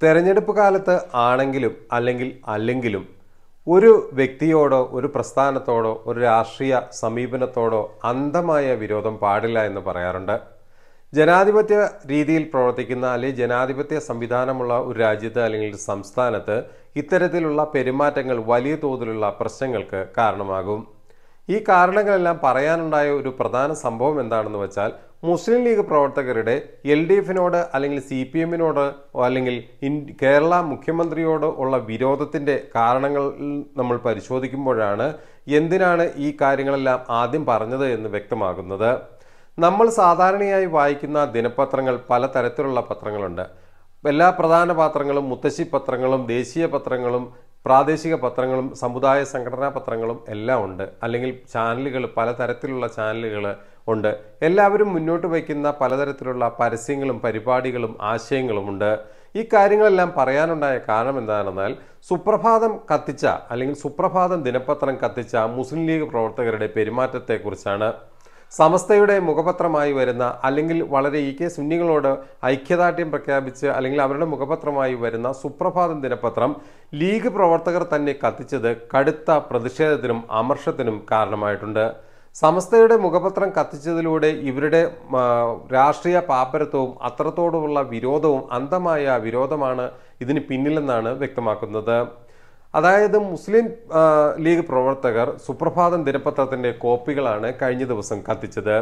തെരഞ്ഞെടുപ്പ് കാലത്ത് ആണെങ്കിലും അല്ലെങ്കിലും ഒരു വ്യക്തിയോടോ ഒരു പ്രസ്ഥാനത്തോടോ ഒരു രാഷ്ട്രീയ സമീപനത്തോടോ അന്ധമായ വിരോധം പാടില്ല എന്ന് പറയാറുണ്ട്. ജനാധിപത്യ രീതിയിൽ പ്രവർത്തിക്കുന്ന അല്ലെങ്കിൽ ജനാധിപത്യ സംവിധാനമുള്ള ഒരു രാജ്യത്ത് അല്ലെങ്കിൽ ഒരു സംസ്ഥാനത്ത് ഇത്തരത്തിലുള്ള പെരുമാറ്റങ്ങൾ വലിയ തോതിലുള്ള പ്രശ്നങ്ങൾക്ക് കാരണമാകും. ഈ കാരണങ്ങളെല്ലാം പറയാനുണ്ടായ ഒരു പ്രധാന സംഭവം എന്താണെന്ന് വെച്ചാൽ, മുസ്ലിം ലീഗ് പ്രവർത്തകരുടെ LDFിനോട് അല്ലെങ്കിൽ CPMനോട് അല്ലെങ്കിൽ കേരള മുഖ്യമന്ത്രിയോട് ഉള്ള വിരോധത്തിൻ്റെ കാരണങ്ങൾ നമ്മൾ പരിശോധിക്കുമ്പോഴാണ് എന്തിനാണ് ഈ കാര്യങ്ങളെല്ലാം ആദ്യം പറഞ്ഞത് എന്ന് വ്യക്തമാകുന്നത്. നമ്മൾ സാധാരണയായി വായിക്കുന്ന ദിനപത്രങ്ങൾ പലതരത്തിലുള്ള പത്രങ്ങളുണ്ട്. എല്ലാ പ്രധാന പത്രങ്ങളും, മുത്തശ്ശി പത്രങ്ങളും, ദേശീയ പത്രങ്ങളും, പ്രാദേശിക പത്രങ്ങളും, സമുദായ സംഘടനാ പത്രങ്ങളും എല്ലാം ഉണ്ട്. അല്ലെങ്കിൽ ചാനലുകൾ, പലതരത്തിലുള്ള ചാനലുകൾ ഉണ്ട്. എല്ലാവരും മുന്നോട്ട് വയ്ക്കുന്ന പലതരത്തിലുള്ള പരസ്യങ്ങളും പരിപാടികളും ആശയങ്ങളുമുണ്ട്. ഈ കാര്യങ്ങളെല്ലാം പറയാനുണ്ടായ കാരണം എന്താണെന്നാൽ, സുപ്രഭാതം കത്തിച്ച അല്ലെങ്കിൽ സുപ്രഭാതം ദിനപത്രം കത്തിച്ച മുസ്ലിം ലീഗ് പ്രവർത്തകരുടെ പെരുമാറ്റത്തെക്കുറിച്ചാണ്. സമസ്തയുടെ മുഖപത്രമായി വരുന്ന അല്ലെങ്കിൽ വളരെ സുന്നികളോട് ഐക്യദാർഢ്യം പ്രഖ്യാപിച്ച് അല്ലെങ്കിൽ അവരുടെ മുഖപത്രമായി വരുന്ന സുപ്രഭാതം ദിനപത്രം ലീഗ് പ്രവർത്തകർ തന്നെ കത്തിച്ചത് കടുത്ത പ്രതിഷേധത്തിനും അമർഷത്തിനും കാരണമായിട്ടുണ്ട്. സമസ്തയുടെ മുഖപത്രം കത്തിച്ചതിലൂടെ ഇവരുടെ രാഷ്ട്രീയ പാപ്പരത്വവും അത്രത്തോടുള്ള വിരോധവും അന്ധമായ വിരോധമാണ് ഇതിന് പിന്നിലെന്നാണ് വ്യക്തമാക്കുന്നത്. അതായത് മുസ്ലിം ലീഗ് പ്രവർത്തകർ സുപ്രഭാതം ദിനപത്രത്തിൻ്റെ കോപ്പികളാണ് കഴിഞ്ഞ ദിവസം കത്തിച്ചത്.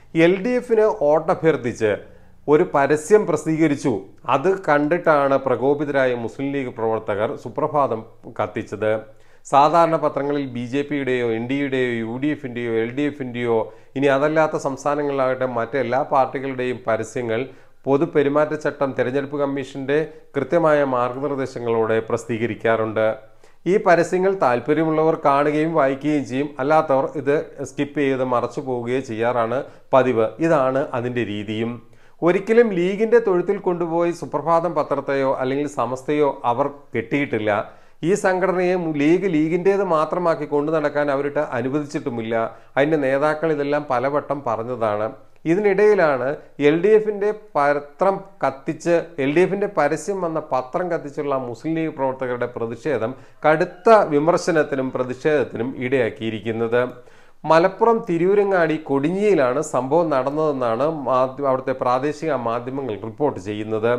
LDFന് വോട്ടഭ്യർത്ഥിച്ച് ഒരു പരസ്യം പ്രസിദ്ധീകരിച്ചു. അത് കണ്ടിട്ടാണ് പ്രകോപിതരായ മുസ്ലിം ലീഗ് പ്രവർത്തകർ സുപ്രഭാതം കത്തിച്ചത്. സാധാരണ പത്രങ്ങളിൽ BJPയുടെയോ NDയുടെയോ UDFിൻ്റെയോ LDFിൻ്റെയോ ഇനി അതല്ലാത്ത സംസ്ഥാനങ്ങളിലാകട്ടെ മറ്റെല്ലാ പാർട്ടികളുടെയും പരസ്യങ്ങൾ പൊതുപെരുമാറ്റച്ചട്ടം, തെരഞ്ഞെടുപ്പ് കമ്മീഷന്റെ കൃത്യമായ മാർഗനിർദ്ദേശങ്ങളോടെ പ്രസിദ്ധീകരിക്കാറുണ്ട്. ഈ പരസ്യങ്ങൾ താല്പര്യമുള്ളവർ കാണുകയും വായിക്കുകയും ചെയ്യും. അല്ലാത്തവർ ഇത് സ്കിപ്പ് ചെയ്ത് മറച്ചു പോവുകയോ ചെയ്യാറാണ് പതിവ്. ഇതാണ് അതിൻ്റെ രീതിയും. ഒരിക്കലും ലീഗിൻ്റെ തൊഴുത്തിൽ കൊണ്ടുപോയി സുപ്രഭാതം പത്രത്തെയോ അല്ലെങ്കിൽ സമസ്തയോ അവർ കെട്ടിയിട്ടില്ല. ഈ സംഘടനയെ ലീഗിൻ്റേത് മാത്രമാക്കി കൊണ്ടു നടക്കാൻ അവരിട്ട് അനുവദിച്ചിട്ടുമില്ല. അതിൻ്റെ നേതാക്കൾ ഇതെല്ലാം പലവട്ടം പറഞ്ഞതാണ്. ഇതിനിടയിലാണ് LDFിൻ്റെ പത്രം കത്തിച്ച് LDFിൻ്റെ പരസ്യം വന്ന പത്രം കത്തിച്ചുള്ള മുസ്ലിം ലീഗ് പ്രവർത്തകരുടെ പ്രതിഷേധം കടുത്ത വിമർശനത്തിനും പ്രതിഷേധത്തിനും ഇടയാക്കിയിരിക്കുന്നത്. മലപ്പുറം തിരൂരങ്ങാടി കൊടിഞ്ഞിയിലാണ് സംഭവം നടന്നതെന്നാണ് അവിടുത്തെ പ്രാദേശിക മാധ്യമങ്ങൾ റിപ്പോർട്ട് ചെയ്യുന്നത്.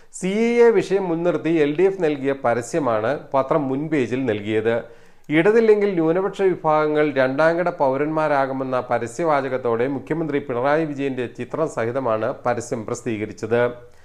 CAA വിഷയം മുൻനിർത്തി LDF നൽകിയ പരസ്യമാണ് പത്രം മുൻപേജിൽ നൽകിയത്. ഇടതില്ലെങ്കിൽ ന്യൂനപക്ഷ വിഭാഗങ്ങൾ രണ്ടാംകിട പൗരന്മാരാകുമെന്ന പരസ്യവാചകത്തോടെ മുഖ്യമന്ത്രി പിണറായി വിജയന്റെ ചിത്രം സഹിതമാണ് പരസ്യം പ്രസിദ്ധീകരിച്ചത്.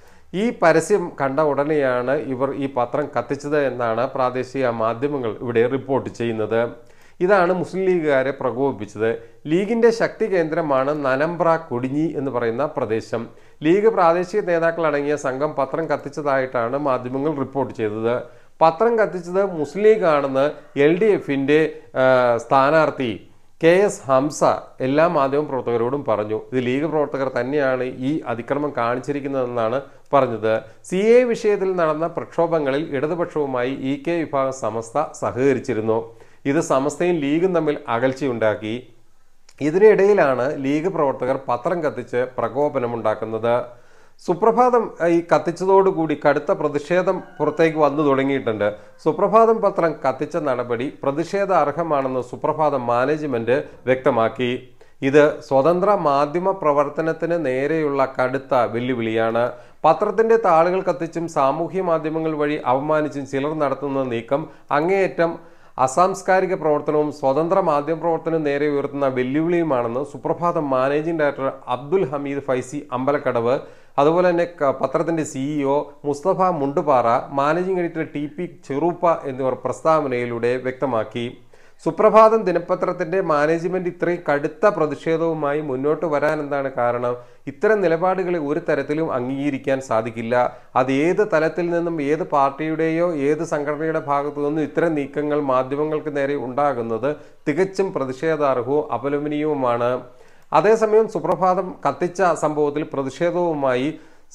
ഈ പരസ്യം കണ്ട ഉടനെയാണ് ഇവർ ഈ പത്രം കത്തിച്ചത് എന്നാണ് പ്രാദേശിക മാധ്യമങ്ങൾ ഇവിടെ റിപ്പോർട്ട് ചെയ്യുന്നത്. ഇതാണ് മുസ്ലിം ലീഗുകാരെ പ്രകോപിപ്പിച്ചത്. ലീഗിന്റെ ശക്തി കേന്ദ്രമാണ് നലമ്പ്ര കൊടിഞ്ഞി എന്ന് പറയുന്ന പ്രദേശം. ലീഗ് പ്രാദേശിക നേതാക്കൾ അടങ്ങിയ സംഘം പത്രം കത്തിച്ചതായിട്ടാണ് മാധ്യമങ്ങൾ റിപ്പോർട്ട് ചെയ്തത്. പത്രം കത്തിച്ചത് മുസ്ലിം ലീഗ് ആണെന്ന് LDFിൻ്റെ സ്ഥാനാർത്ഥി KS ഹംസ എല്ലാ മാധ്യമ പ്രവർത്തകരോടും പറഞ്ഞു. ഇത് ലീഗ് പ്രവർത്തകർ തന്നെയാണ് ഈ അതിക്രമം കാണിച്ചിരിക്കുന്നതെന്നാണ് പറഞ്ഞത്. CAA വിഷയത്തിൽ നടന്ന പ്രക്ഷോഭങ്ങളിൽ ഇടതുപക്ഷവുമായി EK വിഭാഗം സമസ്ത സഹകരിച്ചിരുന്നു. ഇത് സമസ്തയും ലീഗും തമ്മിൽ അകൽച്ചയുണ്ടാക്കി. ഇതിനിടയിലാണ് ലീഗ് പ്രവർത്തകർ പത്രം കത്തിച്ച് പ്രകോപനമുണ്ടാക്കുന്നത്. സുപ്രഭാതം ഈ കത്തിച്ചതോടുകൂടി കടുത്ത പ്രതിഷേധം പുറത്തേക്ക് വന്നു തുടങ്ങിയിട്ടുണ്ട്. സുപ്രഭാതം പത്രം കത്തിച്ച നടപടി പ്രതിഷേധ അർഹമാണെന്ന് സുപ്രഭാതം മാനേജ്മെന്റ് വ്യക്തമാക്കി. ഇത് സ്വതന്ത്ര മാധ്യമ പ്രവർത്തനത്തിന് നേരെയുള്ള കടുത്ത വെല്ലുവിളിയാണ്. പത്രത്തിന്റെ താളുകൾ കത്തിച്ചും സാമൂഹ്യ മാധ്യമങ്ങൾ വഴി അപമാനിച്ചും ചിലർ നടത്തുന്ന നീക്കം അങ്ങേയറ്റം അസാംസ്കാരിക പ്രവർത്തനവും സ്വതന്ത്ര മാധ്യമ പ്രവർത്തനവും നേരെ ഉയർത്തുന്ന വെല്ലുവിളിയുമാണെന്ന് സുപ്രഭാതം മാനേജിംഗ് ഡയറക്ടർ അബ്ദുൽ ഹമീദ് ഫൈസി അമ്പലക്കടവ്, അതുപോലെ തന്നെ പത്രത്തിന്റെ CEO Mustafa Mundupara, managing editor TP Cheruppa എന്നിവർ പ്രസ്താവനയിലൂടെ വ്യക്തമാക്കി. സുപ്രഭാതം ദിനപത്രത്തിന്റെ മാനേജ്മെന്റ് ഇത്രയും കടുത്ത പ്രതിഷേധവുമായി മുന്നോട്ട് വരാൻ എന്താണ് കാരണം? ഇത്തരം നിലപാടുകളെ ഒരു തരത്തിലും അംഗീകരിക്കാൻ സാധിക്കില്ല. അത് ഏത് തലത്തിൽ നിന്നും ഏത് പാർട്ടിയുടെയോ ഏത് സംഘടനയുടെ ഭാഗത്തു നിന്നും ഇത്തരം നീക്കങ്ങൾ മാധ്യമങ്ങൾക്ക് നേരെ ഉണ്ടാകുന്നത് തികച്ചും പ്രതിഷേധാർഹവും അപലപനീയവുമാണ്. അതേസമയം സുപ്രഭാതം കത്തിച്ച സംഭവത്തിൽ പ്രതിഷേധവുമായി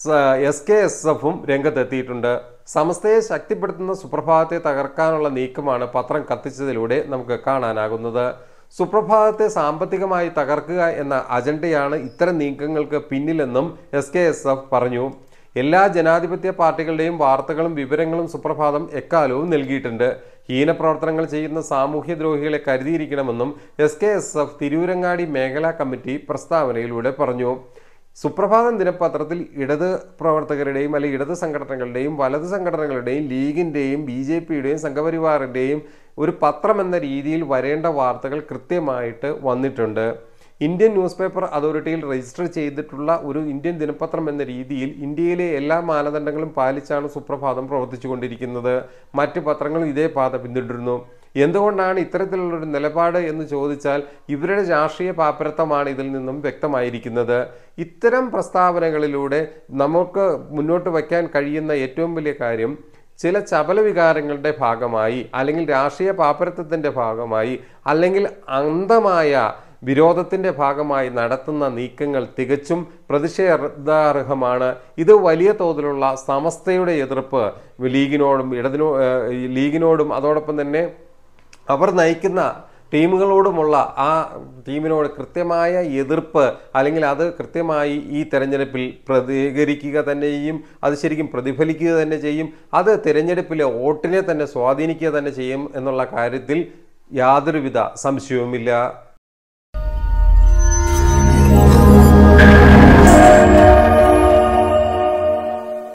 SKSFും രംഗത്തെത്തിയിട്ടുണ്ട്. സമസ്തയെ ശക്തിപ്പെടുത്തുന്ന സുപ്രഭാതത്തെ തകർക്കാനുള്ള നീക്കമാണ് പത്രം കത്തിച്ചതിലൂടെ നമുക്ക് കാണാനാകുന്നത്. സുപ്രഭാതത്തെ സാമ്പത്തികമായി തകർക്കുക എന്ന അജണ്ടയാണ് ഇത്തരം നീക്കങ്ങൾക്ക് പിന്നിലെന്നും SKSF പറഞ്ഞു. എല്ലാ ജനാധിപത്യ പാർട്ടികളുടെയും വാർത്തകളും വിവരങ്ങളും സുപ്രഭാതം എക്കാലവും നൽകിയിട്ടുണ്ട്. ഹീനപ്രവർത്തനങ്ങൾ ചെയ്യുന്ന സാമൂഹ്യദ്രോഹികളെ കരുതിയിരിക്കണമെന്നും SKSF തിരൂരങ്ങാടി മേഖലാ കമ്മിറ്റി പ്രസ്താവനയിലൂടെ പറഞ്ഞു. സുപ്രഭാതം ദിനപത്രത്തിൽ ഇടത് പ്രവർത്തകരുടെയും അല്ലെങ്കിൽ ഇടത് സംഘടനകളുടെയും വലത് സംഘടനകളുടെയും ലീഗിൻ്റെയും BJPയുടെയും സംഘപരിവാറിൻ്റെയും ഒരു പത്രം എന്ന രീതിയിൽ വരേണ്ട വാർത്തകൾ കൃത്യമായിട്ട് വന്നിട്ടുണ്ട്. ഇന്ത്യൻ ന്യൂസ് പേപ്പർ അതോറിറ്റിയിൽ രജിസ്റ്റർ ചെയ്തിട്ടുള്ള ഒരു ഇന്ത്യൻ ദിനപത്രം എന്ന രീതിയിൽ ഇന്ത്യയിലെ എല്ലാ മാനദണ്ഡങ്ങളും പാലിച്ചാണ് സുപ്രഭാതം പ്രവർത്തിച്ചുകൊണ്ടിരിക്കുന്നത്. മറ്റ് പത്രങ്ങളും ഇതേ പാത പിന്തുടരുന്നു. എന്തുകൊണ്ടാണ് ഇത്തരത്തിലുള്ളൊരു നിലപാട് എന്ന് ചോദിച്ചാൽ ഇവരുടെ രാഷ്ട്രീയ പാപ്പരത്വമാണ് ഇതിൽ നിന്നും വ്യക്തമായിരിക്കുന്നത്. ഇത്തരം പ്രസ്താവനകളിലൂടെ നമുക്ക് മുന്നോട്ട് വയ്ക്കാൻ കഴിയുന്ന ഏറ്റവും വലിയ കാര്യം ചില ചപല വികാരങ്ങളുടെ ഭാഗമായി അല്ലെങ്കിൽ രാഷ്ട്രീയ പാപ്പരത്വത്തിൻ്റെ ഭാഗമായി അല്ലെങ്കിൽ അന്ധമായ വിരോധത്തിൻ്റെ ഭാഗമായി നടത്തുന്ന നീക്കങ്ങൾ തികച്ചും പ്രതിഷേധാർഹമാണ്. ഇത് വലിയ തോതിലുള്ള സമസ്തയുടെ എതിർപ്പ് ലീഗിനോടും അതോടൊപ്പം തന്നെ അവർ നയിക്കുന്ന ടീമുകളോടുമുള്ള ആ ടീമിനോട് കൃത്യമായ എതിർപ്പ് അല്ലെങ്കിൽ അത് കൃത്യമായി ഈ തെരഞ്ഞെടുപ്പിൽ പ്രതികരിക്കുക തന്നെ ചെയ്യും. അത് ശരിക്കും പ്രതിഫലിക്കുക തന്നെ ചെയ്യും. അത് തിരഞ്ഞെടുപ്പിലെ വോട്ടിനെ തന്നെ സ്വാധീനിക്കുക തന്നെ ചെയ്യും എന്നുള്ള കാര്യത്തിൽ യാതൊരുവിധ സംശയവുമില്ല.